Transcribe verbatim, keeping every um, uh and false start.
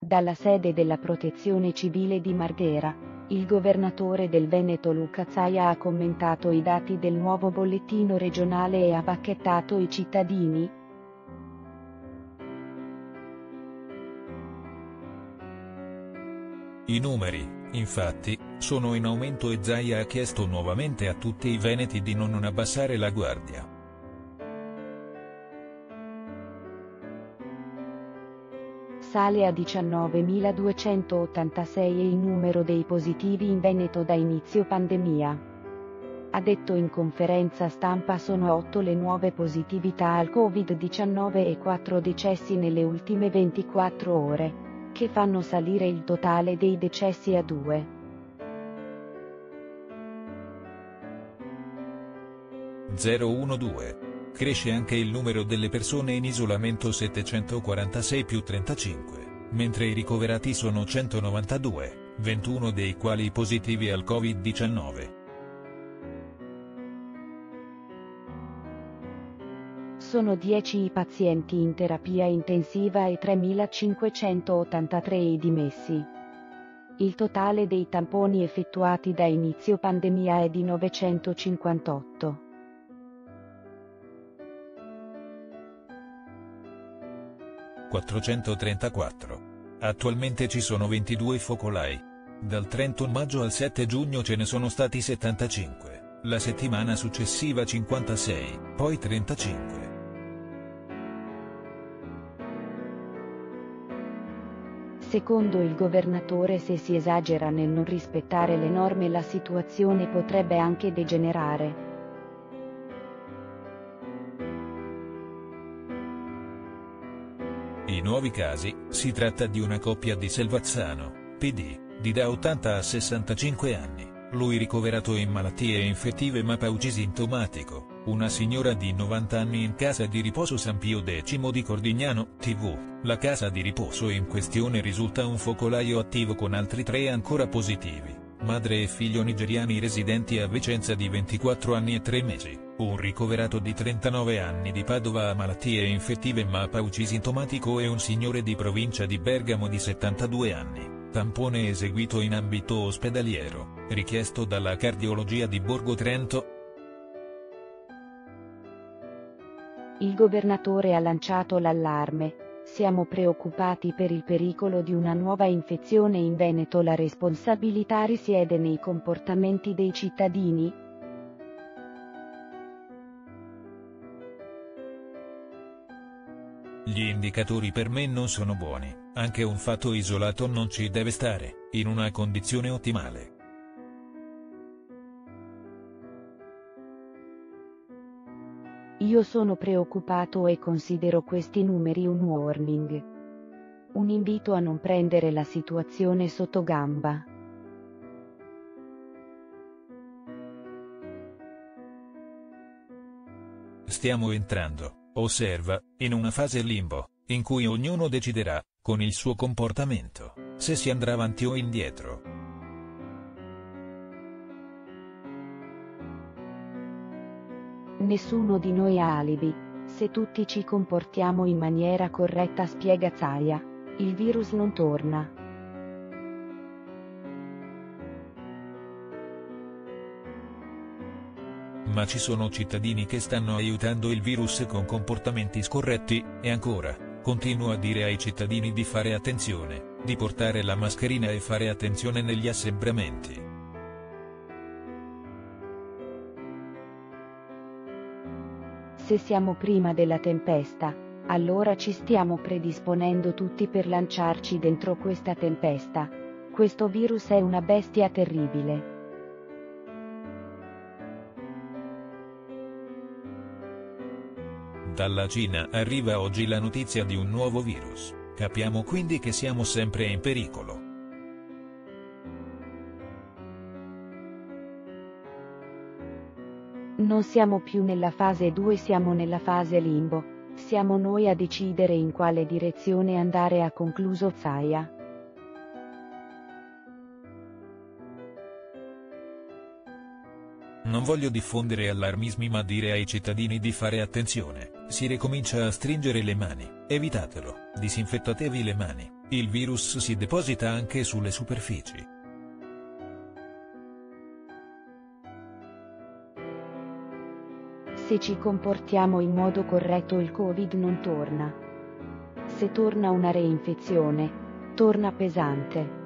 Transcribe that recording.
Dalla sede della Protezione Civile di Marghera, il governatore del Veneto Luca Zaia ha commentato i dati del nuovo bollettino regionale e ha bacchettato i cittadini. I numeri, infatti, sono in aumento e Zaia ha chiesto nuovamente a tutti i veneti di non abbassare la guardia. Sale a diciannovemiladuecentottantasei il numero dei positivi in Veneto da inizio pandemia. Ha detto in conferenza stampa sono otto le nuove positività al Covid diciannove e quattro decessi nelle ultime ventiquattro ore, che fanno salire il totale dei decessi a due. zero uno due. Cresce anche il numero delle persone in isolamento settecentoquarantasei più trentacinque, mentre i ricoverati sono centonovantadue, ventuno dei quali positivi al Covid diciannove. Sono dieci i pazienti in terapia intensiva e tremilacinquecentottantatré i dimessi. Il totale dei tamponi effettuati da inizio pandemia è di novecentocinquantotto. quattrocentotrentaquattro. Attualmente ci sono ventidue focolai. Dal trentuno maggio al sette giugno ce ne sono stati settantacinque, la settimana successiva cinquantasei, poi trentacinque. Secondo il governatore, se si esagera nel non rispettare le norme la situazione potrebbe anche degenerare. I nuovi casi, si tratta di una coppia di Selvazzano, P D, di da ottanta a sessantacinque anni, lui ricoverato in malattie infettive ma paucisintomatico, una signora di novanta anni in casa di riposo San Pio X di Cordignano, T V, la casa di riposo in questione risulta un focolaio attivo con altri tre ancora positivi, madre e figlio nigeriani residenti a Vicenza di ventiquattro anni e tre mesi, un ricoverato di trentanove anni di Padova a malattie infettive ma paucisintomatico e un signore di provincia di Bergamo di settantadue anni, tampone eseguito in ambito ospedaliero, richiesto dalla cardiologia di Borgo Trento. Il governatore ha lanciato l'allarme. Siamo preoccupati per il pericolo di una nuova infezione in Veneto. La responsabilità risiede nei comportamenti dei cittadini. Gli indicatori per me non sono buoni, anche un fatto isolato non ci deve stare, in una condizione ottimale. Io sono preoccupato e considero questi numeri un warning. Un invito a non prendere la situazione sotto gamba. Stiamo entrando, osserva, in una fase limbo, in cui ognuno deciderà, con il suo comportamento, se si andrà avanti o indietro. Nessuno di noi ha alibi. Se tutti ci comportiamo in maniera corretta, spiega Zaia, il virus non torna. Ma ci sono cittadini che stanno aiutando il virus con comportamenti scorretti, e ancora, continuo a dire ai cittadini di fare attenzione, di portare la mascherina e fare attenzione negli assembramenti. Se siamo prima della tempesta, allora ci stiamo predisponendo tutti per lanciarci dentro questa tempesta. Questo virus è una bestia terribile. Dalla Cina arriva oggi la notizia di un nuovo virus, capiamo quindi che siamo sempre in pericolo. Non siamo più nella fase due, siamo nella fase limbo. Siamo noi a decidere in quale direzione andare, ha concluso Zaia. Non voglio diffondere allarmismi ma dire ai cittadini di fare attenzione, si ricomincia a stringere le mani, evitatelo, disinfettatevi le mani, Il virus si deposita anche sulle superfici. Se ci comportiamo in modo corretto il Covid non torna. Se torna una reinfezione, torna pesante.